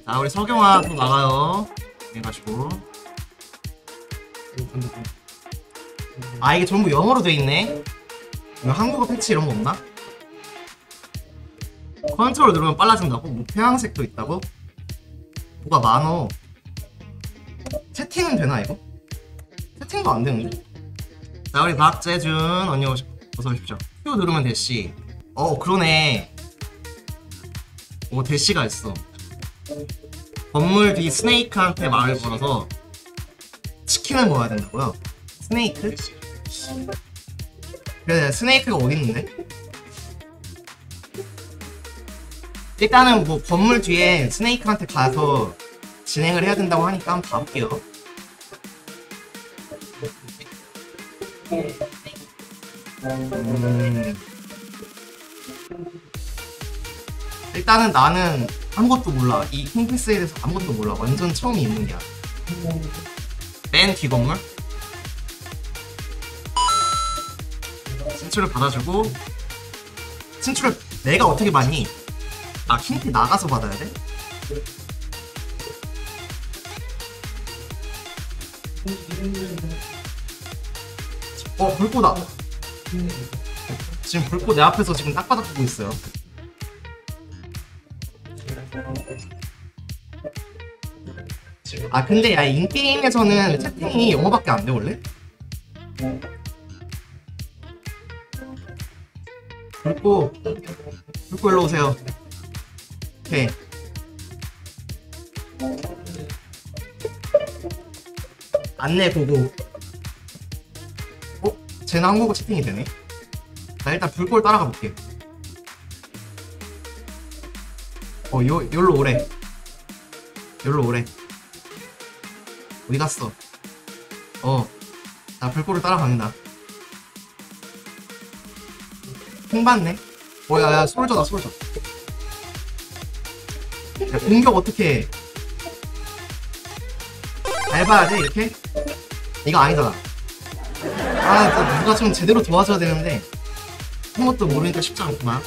자, 우리 석영아 또 나가요. 해가지고. 아, 이게 전부 영어로 돼 있네. 이거 한국어 패치 이런 거 없나? 컨트롤 누르면 빨라진다고? 뭐 태양색도 있다고? 뭐가 많어. 채팅은 되나 이거? 채팅도 안 되는데? 자, 우리 박재준 언니 어서 오십시오. Q 누르면 대시. 그러네. 오, 대시가 있어. 건물 뒤 스네이크한테 말을 걸어서 치킨을 먹어야 된다고요? 스네이크? 그래, 스네이크가 어디 있는데? 일단은 뭐 건물 뒤에 스네이크한테 가서 진행을 해야 된다고 하니까 한번 가볼게요. 일단은 나는 아무것도 몰라. 이 킹피스에 대해서 아무것도 몰라. 완전 처음 입문이야. 맨 뒤 건물 친추를 받아주고. 친추를 내가 어떻게 받니? 아, 킹피 나가서 받아야 돼? 불꽃다. 지금 불꽃 내 앞에서 지금 딱바닥 보고 있어요. 아, 근데 야, 인게임에서는 채팅이 영어밖에 안 돼 원래? 불꽃 일로 오세요. 오케이. 안내 보고. 쟤는 한국어 채팅이 되네. 나 일단 불꽃 따라가 볼게. 여기로 오래. 여기로 오래. 어디 갔어? 나 불꽃을 따라갑니다. 콩 받네. 야, 솔저다, 솔저. 야, 공격 어떻게 해? 잘 봐야 돼, 이렇게? 이거 아니잖아. 아, 누가 좀 제대로 도와줘야 되는데 아무것도 모르니까 쉽지 않구만.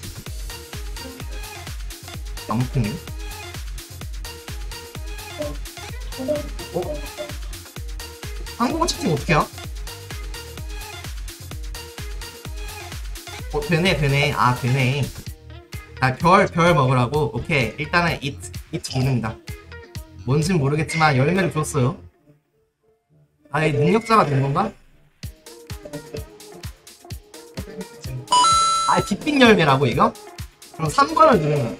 나무콩이네. 한국어 채팅 어떻게 해요? 되네. 아, 되네. 아, 별 먹으라고? 오케이. 일단은 it 기능이다. 뭔진 모르겠지만 열매를 줬어요. 아, 이 능력자가 된 건가? 아, 빅빅 열매라고 이거? 그럼 3번을 누르면.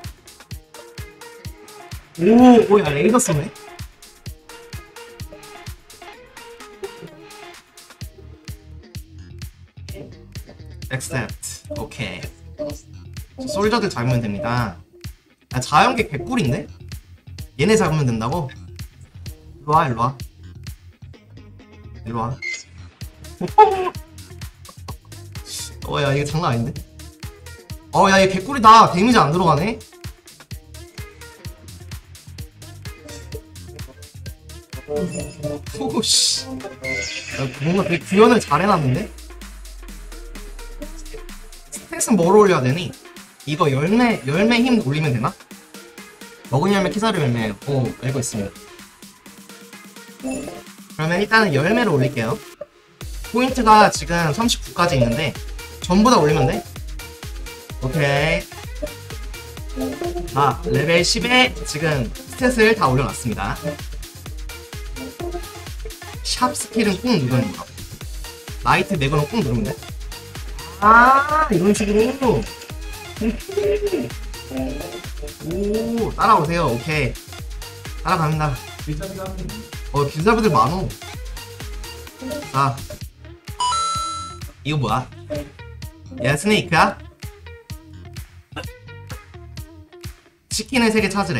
야, 레이더 쏘네. accept. 오케이. 솔저들 잡으면 됩니다. 아, 자연계 개꿀인데? 얘네 잡으면 된다고? 일로와. 야, 이거 장난 아닌데? 야, 얘 개꿀이다. 데미지 안 들어가네? 오씨. 뭔가 되게 구현을 잘 해놨는데? 스탯은 뭐로 올려야 되니? 이거 열매 힘 올리면 되나? 먹은 열매, 키사르 열매. 알고 있습니다. 그러면 일단은 열매를 올릴게요. 포인트가 지금 39까지 있는데 전부 다 올리면 돼? 오케이. 자, 레벨 10에 지금 스탯을 다 올려놨습니다. 샵 스킬은 꾹 누르는 거. 라이트 매그는 꾹 누르면 돼. 아, 이런 식으로. 오, 따라오세요. 오케이. 따라갑니다. 길잡이들 많어. 자, 이거 뭐야? 얘 스네이크야? 치킨을 3개 찾으래.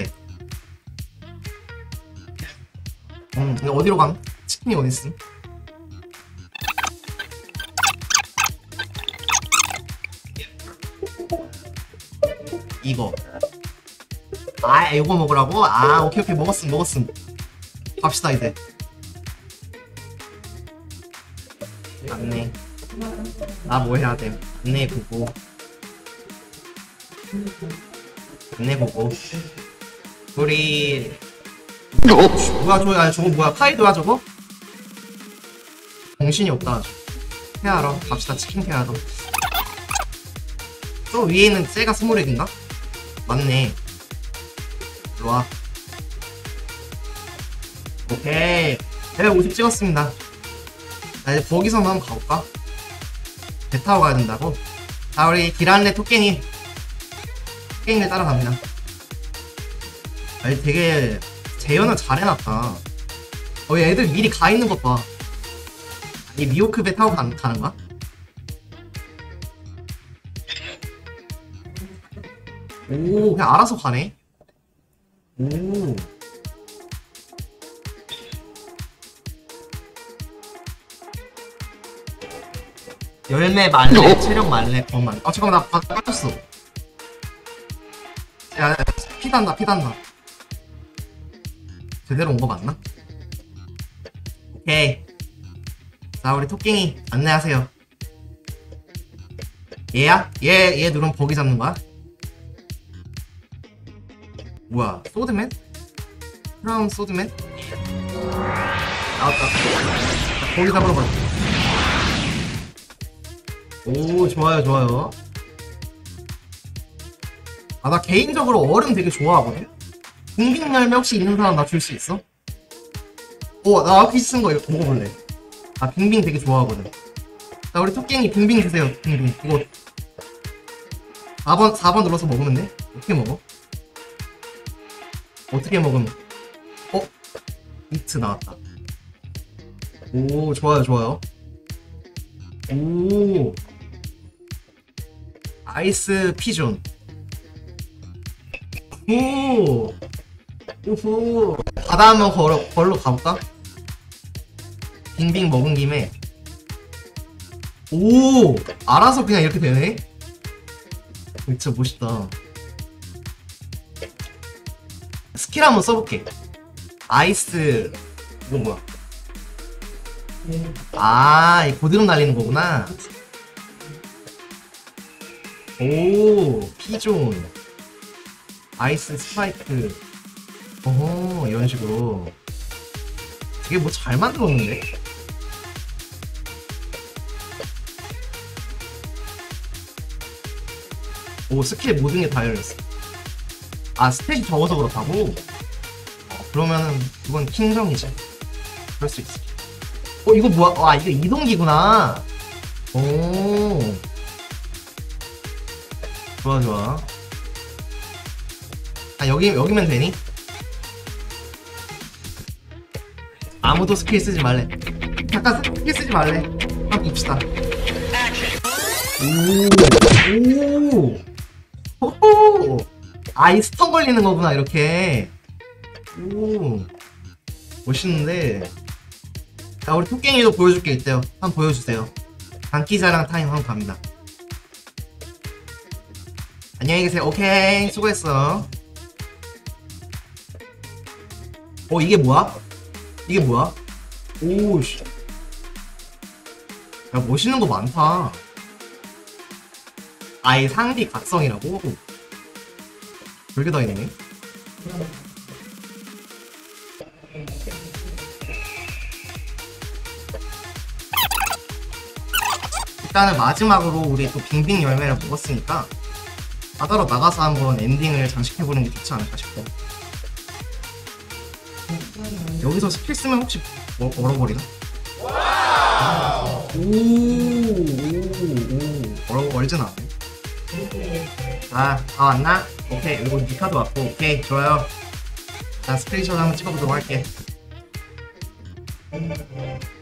이거 어디로 감? 치킨이 어딨음? 이거. 아, 이거 먹으라고? 아, 오케이. 먹었음. 갑시다, 이제. 안내. 나 뭐 해야 돼? 안내 보고. 우리 뭐야 저거, 아니 저거 뭐야, 카이도야 저거? 정신이 없다 아주. 케어하러 갑시다. 치킨 케어하러. 저 위에 있는 쟤가 스몰렉인가? 맞네. 일로와. 오케이, 레벨 50 찍었습니다. 자, 이제 버기섬 한번 가볼까? 배 타고 가야 된다고? 자, 우리 기란레 토깽이 따라갑니다. 아니 되게 재현을 잘 해놨다. 애들 미리 가 있는 것 봐. 이 미호크 배 타고 가는 거야? 오, 그냥 알아서 가네. 오. 열매 말레, 체력 말레, 거만. 아, 잠깐만, 나 깎였어. 야, 피단다. 제대로 온 거 맞나? 오케이. 자, 우리 토깽이 안내하세요. 얘야? 얘 누르면 버기 잡는 거야? 뭐야, 소드맨? 크라운 소드맨? 나왔다. 자, 버기 잡으러 가자. 오, 좋아요. 아, 나 개인적으로 얼음 되게 좋아하거든? 빙빙 열매 혹시 있는 사람 나 줄 수 있어? 나 아키 쓴 거 이거 먹어볼래. 아, 빙빙 되게 좋아하거든. 자, 우리 토깽이 빙빙 주세요. 빙빙. 이거 4번 눌러서 먹으면 돼? 어떻게 먹어? 어떻게 먹으면? 히트 나왔다. 오, 좋아요. 오, 아이스 피존. 오, 오호. 바다 한번 걸로 가볼까? 빙빙 먹은 김에. 오, 알아서 그냥 이렇게 되네? 진짜 멋있다. 스킬 한번 써볼게. 아이스, 이건 뭐야? 아, 이 고드름 날리는 거구나. 오, 피존, 아이스 스파이크. 어허, 이런 식으로. 되게 뭐 잘 만들었는데? 오, 스킬 모든 게 다 열렸어. 아, 스탯이 적어서 그렇다고? 그러면은 이건 킹정이지. 그럴 수 있어. 이거 뭐야? 와, 이거 이동기구나. 오, 좋아. 아, 여기면 되니? 아무도 스킬 쓰지 말래. 잠깐 스킬 쓰지 말래. 한번 봅시다. 오, 호호. 아, 이 스턴 걸리는 거구나, 이렇게. 오, 멋있는데. 자, 우리 토깽이도 보여줄 게 있대요. 한번 보여주세요. 장기자랑 타임 한번 갑니다. 안녕히 계세요. 오케이, 수고했어. 이게 뭐야? 오씨. 야, 멋있는 거 많다. 아예 상디 각성이라고? 별게 다 있네. 일단은 마지막으로 우리 또 빙빙 열매를 먹었으니까 바다로 나가서 한번 엔딩을 장식해보는 게 좋지 않을까 싶어. 여기서 스킬 쓰면 혹시 얼어버리나? 오, 얼진 않네. 다 왔나? 오케이, 그리고 니카도 왔고. 오케이, 좋아요. 자, 스크린샷 한번 찍어보도록 할게.